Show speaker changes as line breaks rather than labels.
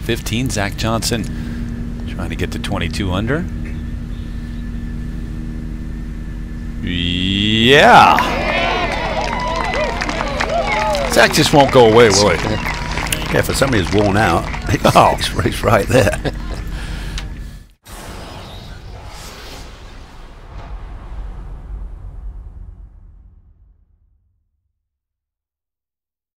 15. Zach Johnson trying to get to 22 under. Yeah. Zach just won't go away, will he?
Yeah, for somebody who's worn out, it's right there.